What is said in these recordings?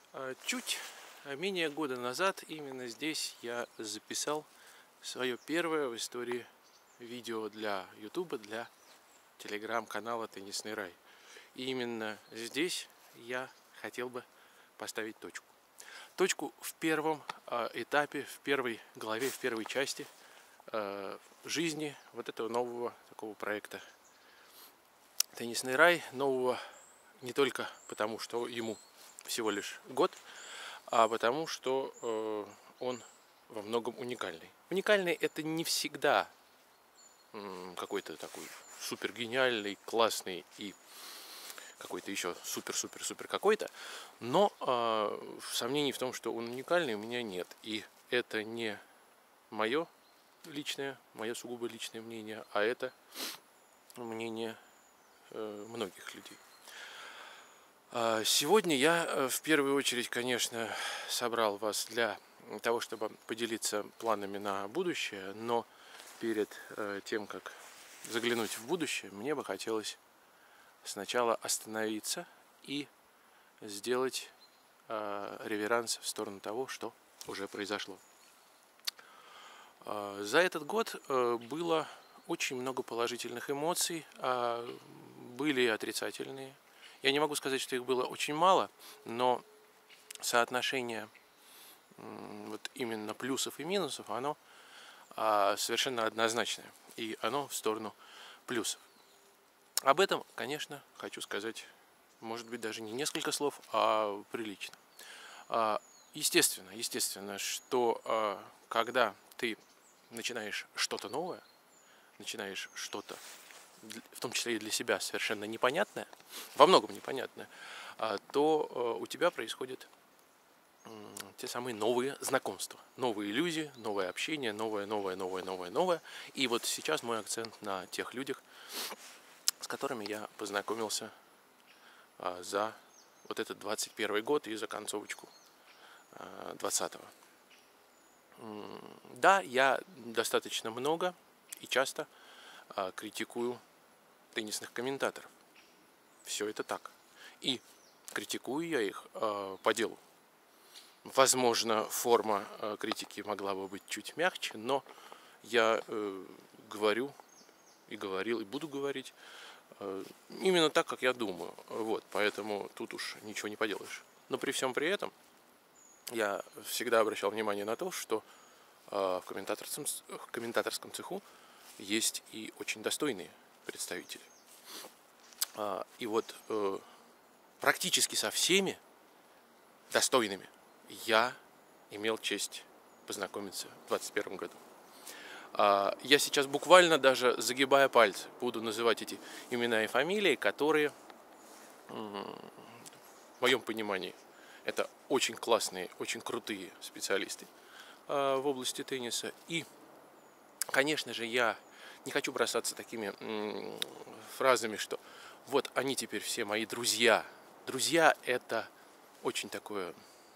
Чуть менее года назад именно здесь я записал свое первое в истории видео для YouTube, для телеграм-канала «Теннисный рай». И именно здесь я хотел бы поставить точку. Точку в первом этапе, в первой главе, в первой части жизни вот этого нового такого проекта «Теннисный рай». Нового не только потому, что ему всего лишь год, а потому что он во многом уникальный. Уникальный — это не всегда какой-то такой супер гениальный, классный и какой-то еще супер-супер-супер какой-то, но сомнений в том, что он уникальный, у меня нет. И это не мое сугубо личное мнение, а это мнение многих людей. Сегодня я в первую очередь, конечно, собрал вас для того, чтобы поделиться планами на будущее, но перед тем, как заглянуть в будущее, мне бы хотелось сначала остановиться и сделать реверанс в сторону того, что уже произошло. За этот год было очень много положительных эмоций, были и отрицательные. Я не могу сказать, что их было очень мало, но соотношение вот именно плюсов и минусов, оно совершенно однозначное, и оно в сторону плюсов. Об этом, конечно, хочу сказать, может быть, даже не несколько слов, а прилично. Естественно, что когда ты начинаешь что-то новое, начинаешь что-то, в том числе и для себя, совершенно непонятное, во многом непонятное, то у тебя происходят те самые новые знакомства, новые иллюзии, новое общение, новое. И вот сейчас мой акцент на тех людях, с которыми я познакомился за вот этот 21 год и за концовочку 20-го. Да, я достаточно много и часто критикую теннисных комментаторов. Все это так. И критикую я их по делу. Возможно, форма критики могла бы быть чуть мягче, но я говорю и говорил, и буду говорить именно так, как я думаю. Вот, поэтому тут уж ничего не поделаешь. Но при всем при этом я всегда обращал внимание на то, что в комментаторском цеху есть и очень достойные представители. И вот практически со всеми достойными я имел честь познакомиться в 2021 году. Я сейчас буквально даже загибая пальцы буду называть эти имена и фамилии, которые, в моем понимании, это очень классные, очень крутые специалисты в области тенниса. И, конечно же, я не хочу бросаться такими фразами, что вот они теперь все мои друзья. Друзья — это очень такое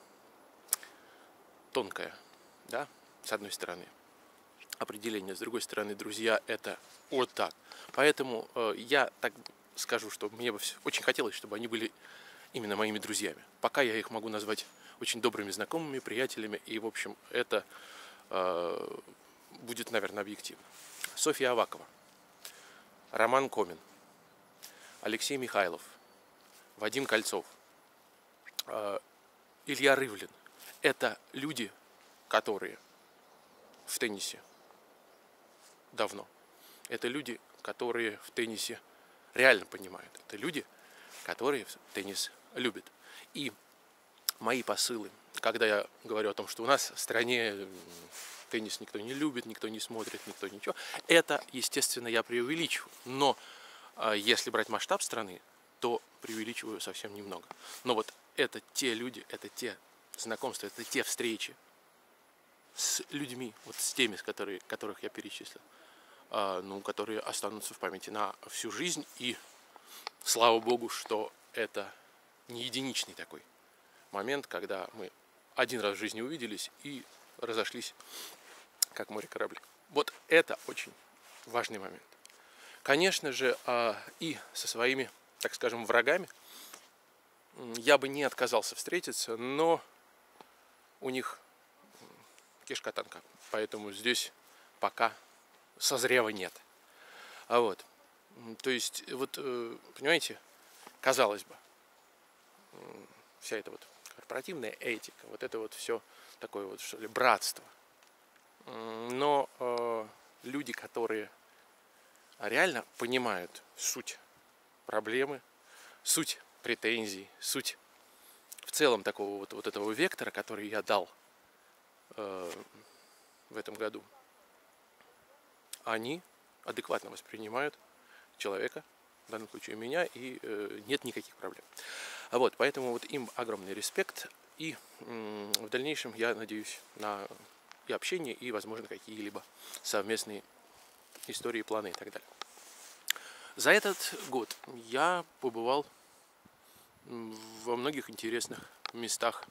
тонкое, да, с одной стороны, определение, с другой стороны, друзья — это вот так. Поэтому я так скажу, что мне бы очень хотелось, чтобы они были именно моими друзьями. Пока я их могу назвать очень добрыми знакомыми, приятелями, и, в общем, это будет, наверное, объективно. Софья Авакова, Роман Комин, Алексей Михайлов, Вадим Кольцов, Илья Рывлин. Это люди, которые в теннисе давно. Это люди, которые в теннисе реально понимают. Это люди, которые теннис любят. И мои посылы, когда я говорю о том, что у нас в стране теннис никто не любит, никто не смотрит, никто ничего, это, естественно, я преувеличиваю. Но если брать масштаб страны, то преувеличиваю совсем немного. Но вот это те люди, это те знакомства, это те встречи с людьми, вот с теми, которых я перечислил, которые останутся в памяти на всю жизнь. И слава богу, что это не единичный такой момент, когда мы один раз в жизни увиделись и разошлись, как море корабли. Вот это очень важный момент. Конечно же, и со своими, так скажем, врагами я бы не отказался встретиться, но у них кишка тонка, поэтому здесь пока созрева нет. А вот, то есть, вот, понимаете, казалось бы, вся эта вот корпоративная этика, вот это вот все такое вот, что ли, братство. Но люди, которые реально понимают суть проблемы, суть претензий, суть в целом такого вот этого вектора, который я дал в этом году, они адекватно воспринимают человека, в данном случае меня, и нет никаких проблем. А вот, поэтому вот им огромный респект, и в дальнейшем я надеюсь на и общение, и, возможно, какие-либо совместные истории, планы и так далее. За этот год я побывал во многих интересных местах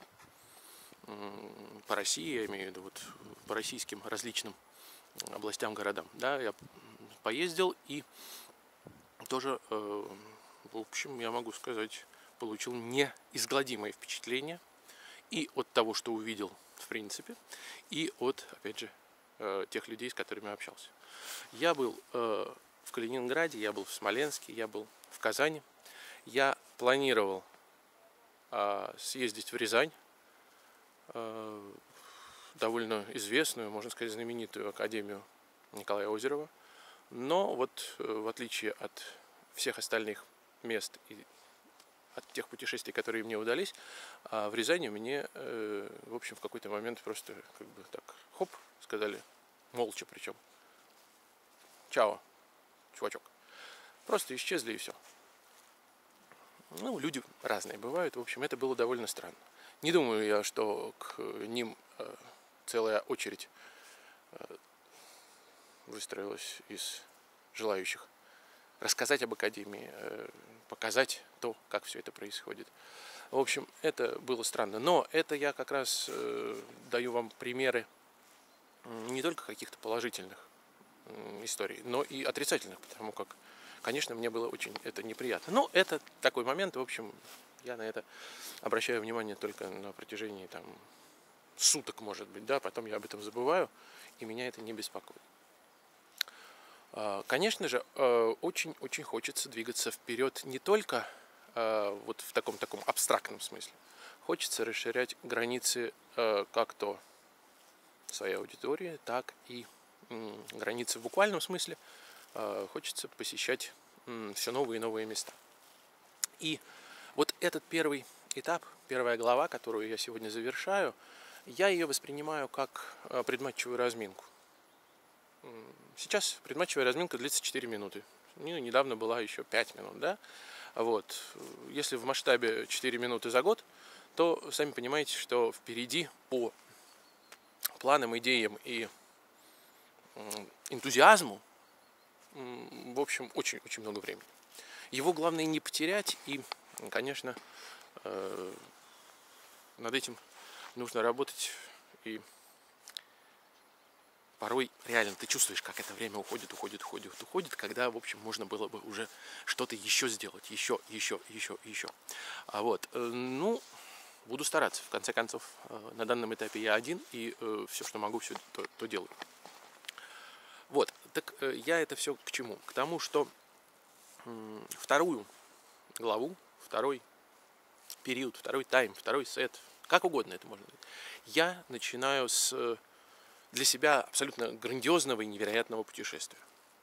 по России, я имею в виду вот по российским различным областям, городам. Да, я поездил и тоже, в общем, я могу сказать, получил неизгладимое впечатление и от того, что увидел в принципе, и от, опять же, тех людей, с которыми общался. Я был в Калининграде, я был в Смоленске, я был в Казани. Я планировал съездить в Рязань, довольно известную, можно сказать, знаменитую академию Николая Озерова. Но вот в отличие от всех остальных мест и от тех путешествий, которые мне удались, в Рязани мне, в общем, в какой-то момент просто как бы так, хоп, сказали, молча причем. Чао, чувачок. Просто исчезли и все. Ну, люди разные бывают, в общем, это было довольно странно. Не думаю я, что к ним целая очередь выстроилась из желающих рассказать об академии, показать то, как все это происходит. В общем, это было странно. Но это я как раз даю вам примеры не только каких-то положительных историй, но и отрицательных, потому как, конечно, мне было очень это неприятно. Но это такой момент, в общем, я на это обращаю внимание только на протяжении там суток, может быть, да, потом я об этом забываю, и меня это не беспокоит. Конечно же, очень-очень хочется двигаться вперед не только вот в таком абстрактном смысле. Хочется расширять границы как то своей аудитории, так и границы в буквальном смысле. Хочется посещать все новые и новые места. И вот этот первый этап, первая глава, которую я сегодня завершаю, я ее воспринимаю как предматчевую разминку. Сейчас предматчевая разминка длится 4 минуты. Недавно была еще 5 минут, да? Вот. Если в масштабе 4 минуты за год, то сами понимаете, что впереди по планам, идеям и энтузиазму, в общем, очень-очень много времени. Его главное не потерять, и, конечно, над этим нужно работать, и порой реально ты чувствуешь, как это время уходит, когда, в общем, можно было бы уже что-то еще сделать, еще. А вот, ну, буду стараться. В конце концов, на данном этапе я один, и все, что могу, все то делаю. Вот, так я это все к чему? К тому, что вторую главу, второй период, второй тайм, второй сет, как угодно это можно назвать, я начинаю с для себя абсолютно грандиозного и невероятного путешествия.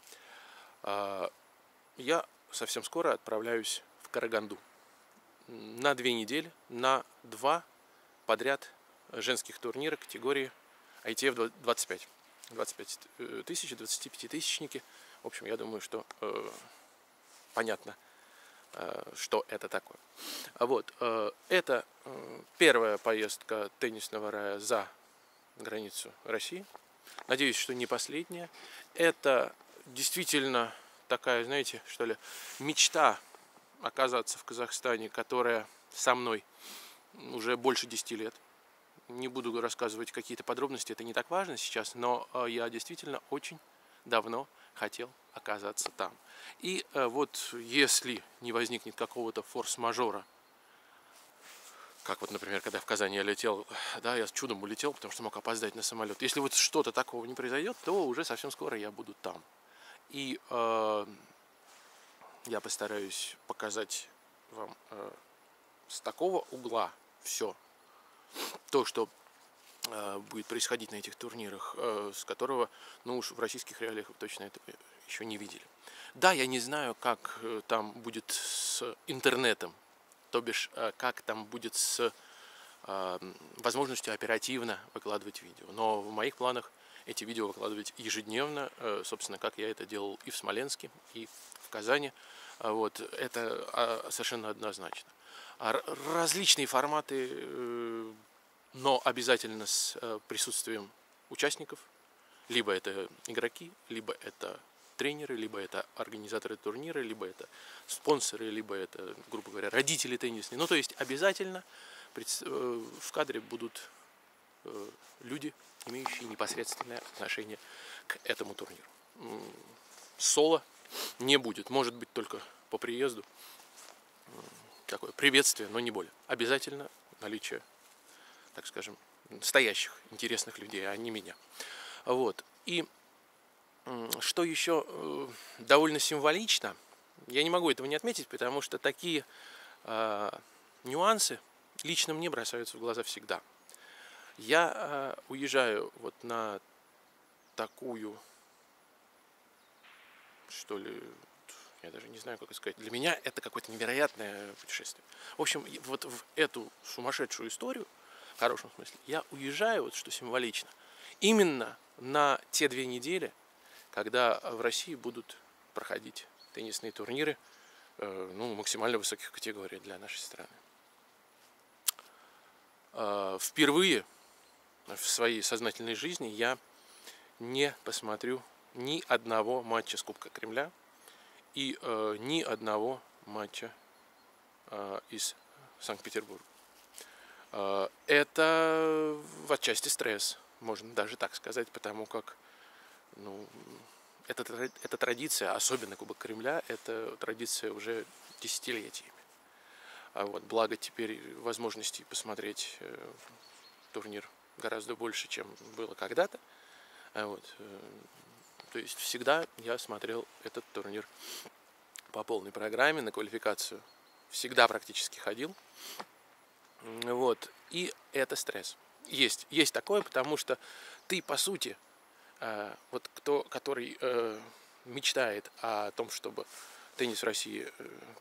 Я совсем скоро отправляюсь в Караганду на 2 недели, на 2 подряд женских турнира категории ITF 25. 25 тысяч, 25-тысячники. В общем, я думаю, что понятно, что это такое. Вот, это первая поездка теннисного рая за границу России. Надеюсь, что не последняя. Это действительно такая, знаете, что ли, мечта оказаться в Казахстане, которая со мной уже больше 10 лет. Не буду рассказывать какие-то подробности, это не так важно сейчас, но я действительно очень давно хотел оказаться там. И вот если не возникнет какого-то форс-мажора Как вот, например, когда в Казани я летел, да, я с чудом улетел, потому что мог опоздать на самолет. Если вот что-то такого не произойдет, то уже совсем скоро я буду там. И я постараюсь показать вам с такого угла все то, что будет происходить на этих турнирах, с которого, ну уж в российских реалиях вы точно это еще не видели. Да, я не знаю, как там будет с интернетом, то бишь, как там будет с возможностью оперативно выкладывать видео. Но в моих планах эти видео выкладывать ежедневно, собственно, как я это делал и в Смоленске, и в Казани. Вот, это совершенно однозначно. Различные форматы, но обязательно с присутствием участников. Либо это игроки, либо это тренеры, либо это организаторы турнира, либо это спонсоры, либо это, грубо говоря, родители теннисные. Ну, то есть обязательно в кадре будут люди, имеющие непосредственное отношение к этому турниру. Соло не будет, может быть только по приезду. Такое приветствие, но не более. Обязательно наличие, так скажем, настоящих интересных людей, а не меня. Вот. И что еще довольно символично, я не могу этого не отметить, потому что такие нюансы лично мне бросаются в глаза всегда. Я уезжаю вот на такую, что ли, я даже не знаю, как это сказать. Для меня это какое-то невероятное путешествие. В общем, вот в эту сумасшедшую историю, в хорошем смысле, я уезжаю, вот что символично, именно на те 2 недели, когда в России будут проходить теннисные турниры, ну, максимально высоких категорий для нашей страны. Впервые в своей сознательной жизни я не посмотрю ни одного матча с Кубка Кремля и ни одного матча из Санкт-Петербурга. Это в отчасти стресс, можно даже так сказать, потому как, ну, эта традиция, особенно Кубок Кремля, это традиция уже десятилетиями. А вот, благо теперь возможностей посмотреть турнир гораздо больше, чем было когда-то. Вот, то есть всегда я смотрел этот турнир по полной программе, на квалификацию всегда практически ходил. Вот, и это стресс. Есть такое, потому что ты, по сути, вот который мечтает о том, чтобы теннис в России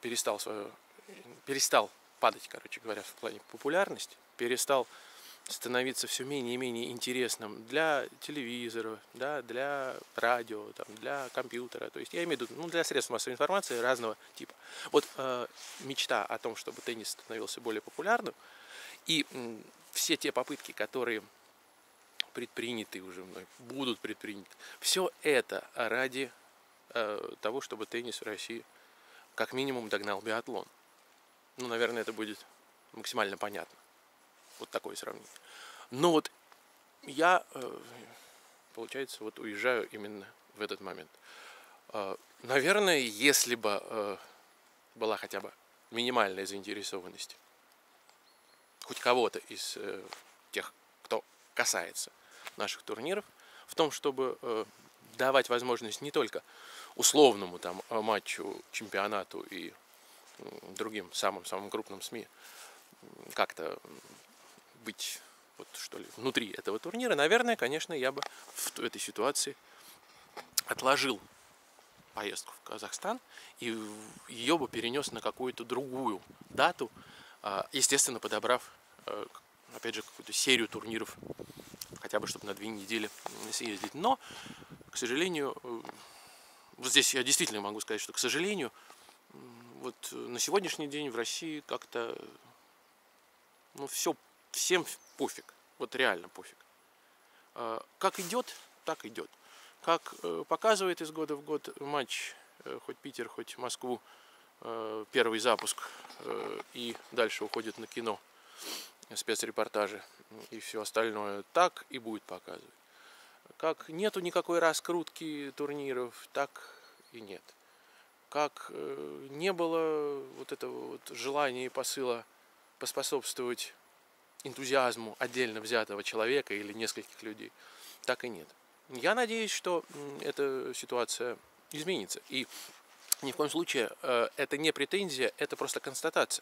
перестал падать, короче говоря, в плане популярности, перестал становиться все менее и менее интересным для телевизора, да, для радио, там, для компьютера. То есть я имею в виду, для средств массовой информации разного типа. Вот мечта о том, чтобы теннис становился более популярным, и все те попытки, которые предприняты уже мной, будут предприняты, все это ради того, чтобы теннис в России как минимум догнал биатлон. Ну, наверное, это будет максимально понятно. Вот такое сравнение. Но вот я, получается, вот уезжаю именно в этот момент. Наверное, если бы была хотя бы минимальная заинтересованность хоть кого-то из тех, кто касается наших турниров, в том, чтобы давать возможность не только условному там матчу, чемпионату и другим самым крупным СМИ как-то быть вот что ли внутри этого турнира, наверное, конечно, я бы в этой ситуации отложил поездку в Казахстан и ее бы перенес на какую-то другую дату, естественно, подобрав, опять же, какую-то серию турниров, хотя бы чтобы на 2 недели съездить. Но, к сожалению, вот здесь я действительно могу сказать, что, к сожалению, вот на сегодняшний день в России как-то, всем пофиг, вот реально пофиг. Как идет, так идет. Как показывает из года в год матч, хоть Питер, хоть Москву, первый запуск, и дальше уходит на кино, спецрепортажи и все остальное, так и будет показывать. Как нету никакой раскрутки турниров, так и нет. Как не было вот этого вот желания и посыла поспособствовать энтузиазму отдельно взятого человека или нескольких людей, так и нет. Я надеюсь, что эта ситуация изменится. И ни в коем случае это не претензия, это просто констатация.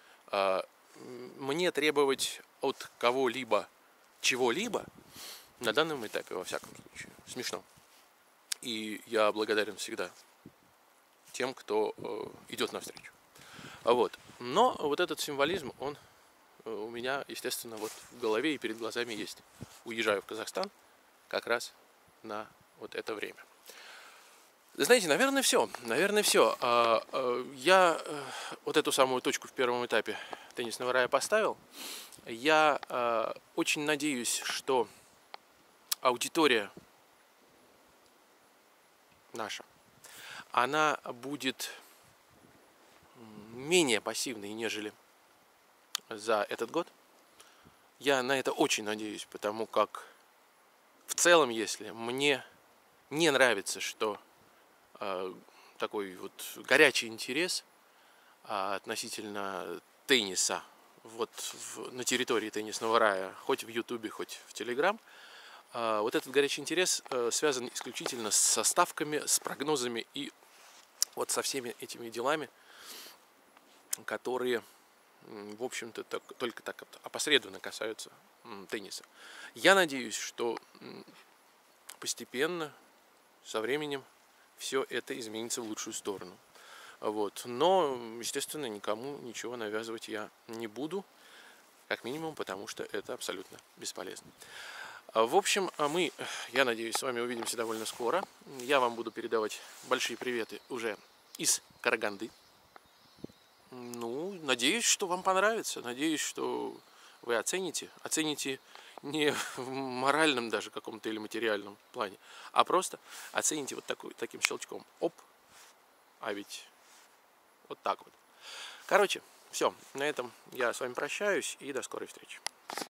Мне требовать от кого-либо чего-либо на данном этапе, во всяком случае, смешно. И я благодарен всегда тем, кто идет навстречу. Вот. Но вот этот символизм, он у меня, естественно, вот в голове и перед глазами есть. Уезжаю в Казахстан как раз на вот это время. Знаете, наверное, все. Наверное, все. Я вот эту самую точку в первом этапе теннисного рая поставил. Я очень надеюсь, что аудитория наша, она будет менее пассивной, нежели за этот год. Я на это очень надеюсь, потому как в целом, если мне не нравится, что такой вот горячий интерес относительно тенниса вот на территории теннисного рая, хоть в Ютубе, хоть в Телеграм, вот этот горячий интерес связан исключительно со ставками, с прогнозами и вот со всеми этими делами, которые, в общем-то, только так опосредованно касаются тенниса. Я надеюсь, что постепенно, со временем, все это изменится в лучшую сторону. Вот. Но, естественно, никому ничего навязывать я не буду, как минимум, потому что это абсолютно бесполезно. В общем, я надеюсь, с вами увидимся довольно скоро. Я вам буду передавать большие приветы уже из Караганды. Ну, надеюсь, что вам понравится. Надеюсь, что вы оцените не в моральном даже каком-то или материальном плане, а просто оцените вот таким щелчком. Оп, а ведь вот так вот. Короче, все, на этом я с вами прощаюсь и до скорой встречи.